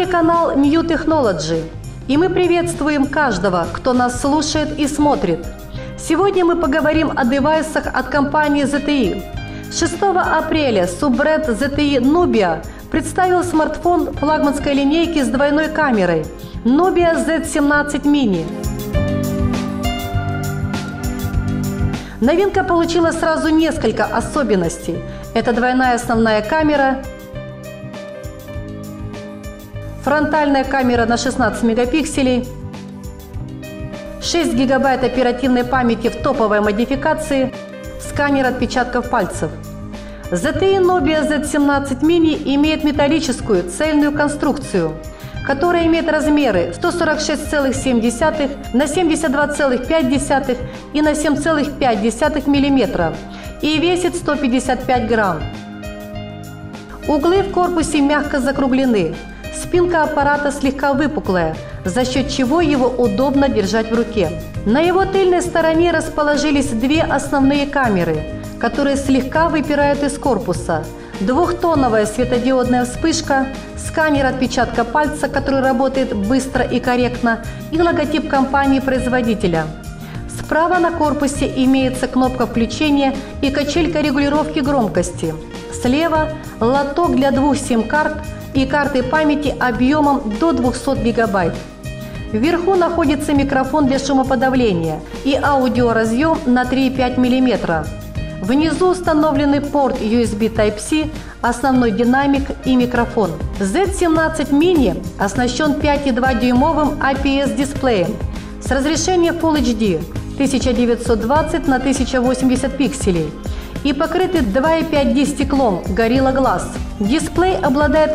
канал New Technology, и мы приветствуем каждого, кто нас слушает и смотрит. Сегодня мы поговорим о девайсах от компании ZTE. 6 апреля суббренд ZTE Nubia представил смартфон флагманской линейки с двойной камерой Nubia Z17 Mini. Новинка получила сразу несколько особенностей. Это двойная основная камера, фронтальная камера на 16 мегапикселей, 6 гигабайт оперативной памяти в топовой модификации, сканер отпечатков пальцев. ZTE Nubia Z17 Mini имеет металлическую цельную конструкцию, которая имеет размеры 146,7 на 72,5 и на 7,5 мм и весит 155 грамм. Углы в корпусе мягко закруглены, спинка аппарата слегка выпуклая, за счет чего его удобно держать в руке. На его тыльной стороне расположились две основные камеры, которые слегка выпирают из корпуса. Двухтоновая светодиодная вспышка, сканер отпечатка пальца, который работает быстро и корректно, и логотип компании-производителя. Справа на корпусе имеется кнопка включения и качелька регулировки громкости. Слева лоток для двух сим-карт и карты памяти объемом до 200 гигабайт. Вверху находится микрофон для шумоподавления и аудиоразъем на 3,5 мм. Внизу установлены порт USB Type-C, основной динамик и микрофон. Z17 Mini оснащен 5,2-дюймовым IPS-дисплеем с разрешением Full HD 1920 на 1080 пикселей и покрыты 2,5D стеклом Gorilla Glass. Дисплей обладает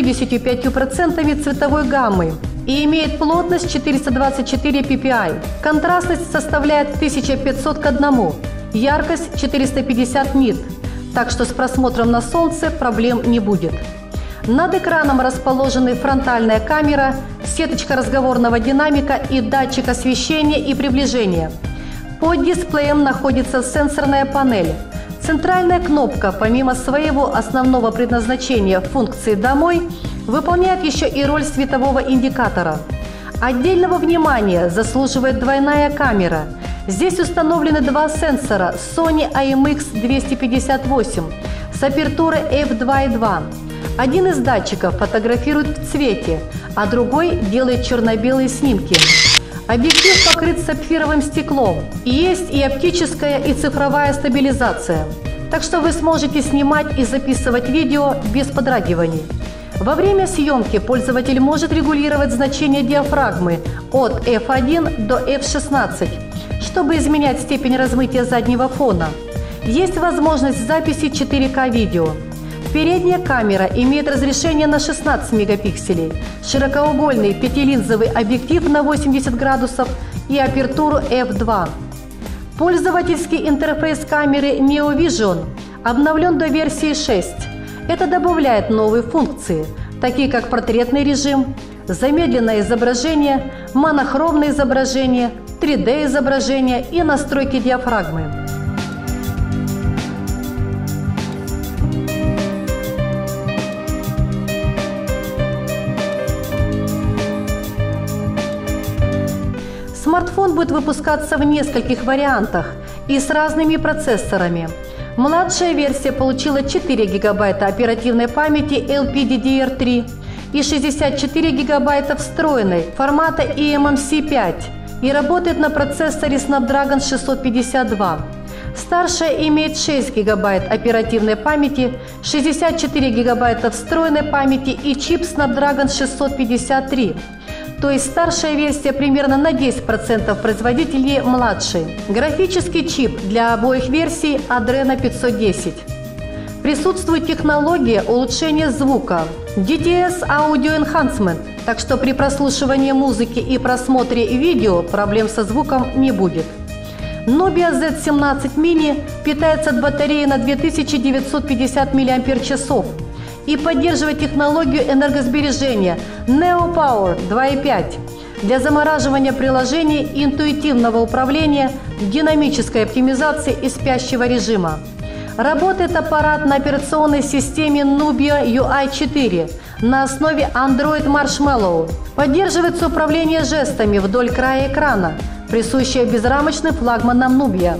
85% цветовой гаммы и имеет плотность 424 ppi. Контрастность составляет 1500 к 1, яркость 450 нит, так что с просмотром на солнце проблем не будет. Над экраном расположены фронтальная камера, сеточка разговорного динамика и датчик освещения и приближения. Под дисплеем находится сенсорная панель. Центральная кнопка, помимо своего основного предназначения функции «Домой», выполняет еще и роль светового индикатора. Отдельного внимания заслуживает двойная камера. Здесь установлены два сенсора Sony IMX258 с апертурой f2.2. Один из датчиков фотографирует в цвете, а другой делает черно-белые снимки. Объектив покрыт сапфировым стеклом. Есть и оптическая, и цифровая стабилизация. Так что вы сможете снимать и записывать видео без подрагиваний. Во время съемки пользователь может регулировать значение диафрагмы от f1 до f16, чтобы изменять степень размытия заднего фона. Есть возможность записи 4К видео. Передняя камера имеет разрешение на 16 мегапикселей, широкоугольный пятилинзовый объектив на 80 градусов и апертуру f2. Пользовательский интерфейс камеры NeoVision обновлен до версии 6. Это добавляет новые функции, такие как портретный режим, замедленное изображение, монохромное изображение, 3D изображение и настройки диафрагмы. Смартфон будет выпускаться в нескольких вариантах и с разными процессорами. Младшая версия получила 4 гигабайта оперативной памяти LPDDR3 и 64 гигабайта встроенной формата eMMC5 и работает на процессоре Snapdragon 652. Старшая имеет 6 гигабайт оперативной памяти, 64 гигабайта встроенной памяти и чип Snapdragon 653. То есть старшая версия примерно на 10% производительнее младшей. Графический чип для обоих версий Adreno 510. Присутствует технология улучшения звука DTS Audio Enhancement, так что при прослушивании музыки и просмотре видео проблем со звуком не будет. Nubia Z17 Mini питается от батареи на 2950 мАч и поддерживает технологию энергосбережения Neo Power 2.5 для замораживания приложений, интуитивного управления, динамической оптимизации и спящего режима. Работает аппарат на операционной системе Nubia UI 4 на основе Android Marshmallow. Поддерживается управление жестами вдоль края экрана, присущее безрамочным флагманам Nubia.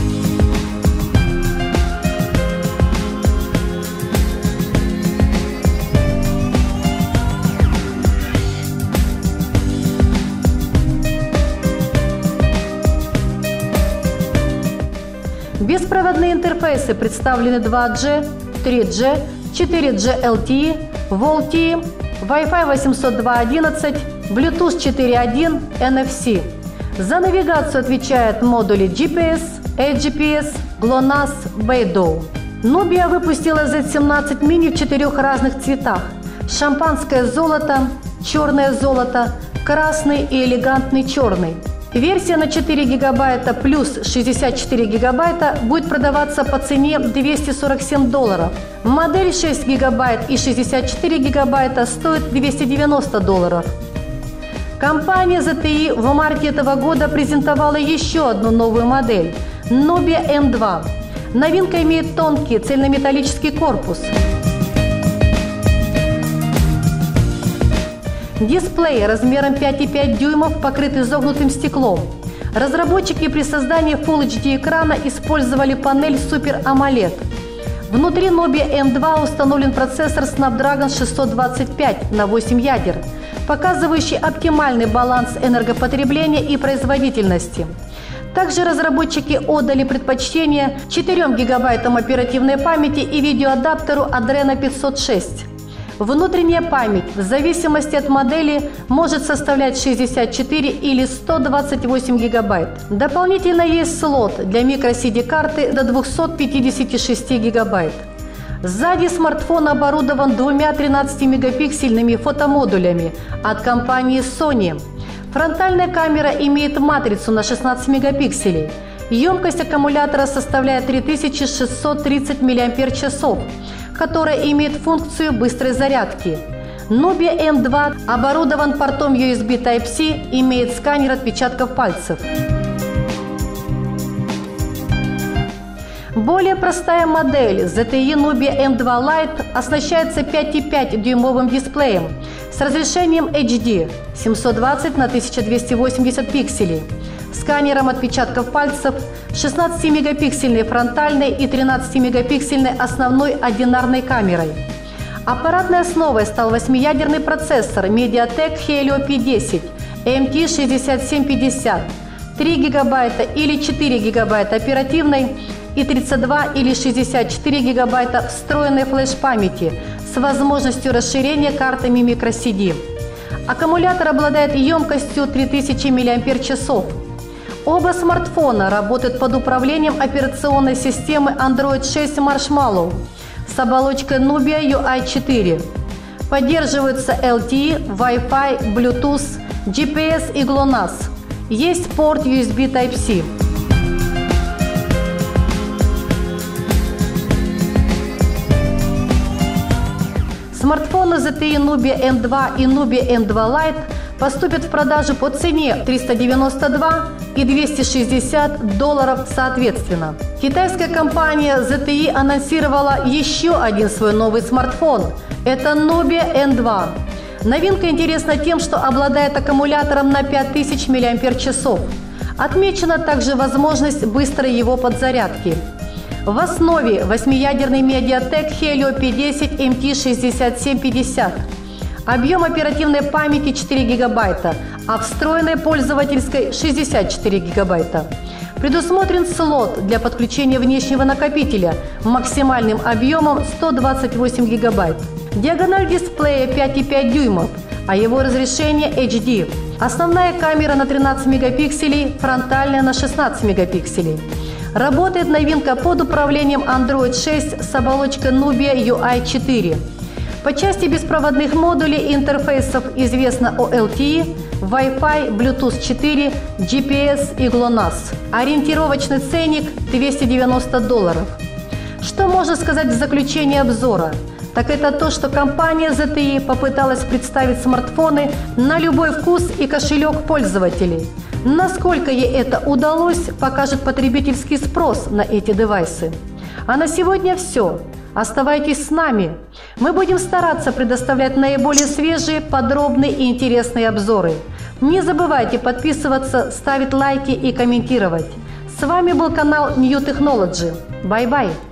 Беспроводные интерфейсы представлены 2G, 3G, 4G LTE, VoLTE, Wi-Fi 802.11, Bluetooth 4.1, NFC. За навигацию отвечают модули GPS, AGPS, GLONASS, Beidou. Nubia выпустила Z17 Mini в 4 разных цветах: шампанское золото, черное золото, красный и элегантный черный. Версия на 4 гигабайта плюс 64 гигабайта будет продаваться по цене $247. Модель 6 гигабайт и 64 гигабайта стоит $290. Компания ZTE в марте этого года презентовала еще одну новую модель – Nubia M2. Новинка имеет тонкий цельнометаллический корпус. Дисплей размером 5,5 дюймов покрыт изогнутым стеклом. Разработчики при создании Full HD экрана использовали панель Super AMOLED. Внутри Nubia M2 установлен процессор Snapdragon 625 на 8 ядер, показывающий оптимальный баланс энергопотребления и производительности. Также разработчики отдали предпочтение 4 гигабайтам оперативной памяти и видеоадаптеру Adreno 506. Внутренняя память в зависимости от модели может составлять 64 или 128 гигабайт. Дополнительно есть слот для microSD-карты до 256 гигабайт. Сзади смартфон оборудован двумя 13-мегапиксельными фотомодулями от компании Sony. Фронтальная камера имеет матрицу на 16 мегапикселей. Емкость аккумулятора составляет 3630 мАч, которая имеет функцию быстрой зарядки. Nubia M2 оборудован портом USB Type-C, имеет сканер отпечатков пальцев. Более простая модель ZTE Nubia M2 Lite оснащается 5,5-дюймовым дисплеем с разрешением HD 720 на 1280 пикселей, сканером отпечатков пальцев, 16-мегапиксельной фронтальной и 13-мегапиксельной основной одинарной камерой. Аппаратной основой стал 8-ядерный процессор MediaTek Helio P10 MT6750, 3 гигабайта или 4 гигабайта оперативной и 32 или 64 гигабайта встроенной флеш-памяти с возможностью расширения картами microSD. Аккумулятор обладает емкостью 3000 мАч. Оба смартфона работают под управлением операционной системы Android 6 Marshmallow с оболочкой Nubia UI 4. Поддерживаются LTE, Wi-Fi, Bluetooth, GPS и GLONASS. Есть порт USB Type-C. Смартфоны ZTE Nubia M2 и Nubia M2 Lite поступят в продажу по цене $392 и $260 соответственно. Китайская компания ZTE анонсировала еще один свой новый смартфон. Это Nubia N2. Новинка интересна тем, что обладает аккумулятором на 5000 мАч. Отмечена также возможность быстрой его подзарядки. В основе 8-ядерный MediaTek Helio P10 MT6750. Объем оперативной памяти 4 гигабайта, а встроенной пользовательской 64 гигабайта. Предусмотрен слот для подключения внешнего накопителя максимальным объемом 128 гигабайт. Диагональ дисплея 5,5 дюймов, а его разрешение HD. Основная камера на 13 мегапикселей, фронтальная на 16 мегапикселей. Работает новинка под управлением Android 6 с оболочкой Nubia UI 4. По части беспроводных модулей и интерфейсов известно о LTE, Wi-Fi, Bluetooth 4, GPS и GLONASS. Ориентировочный ценник $290. Что можно сказать в заключении обзора? Так это то, что компания ZTE попыталась представить смартфоны на любой вкус и кошелек пользователей. Насколько ей это удалось, покажет потребительский спрос на эти девайсы. А на сегодня все. Оставайтесь с нами. Мы будем стараться предоставлять наиболее свежие, подробные и интересные обзоры. Не забывайте подписываться, ставить лайки и комментировать. С вами был канал New Technology. Bye-bye.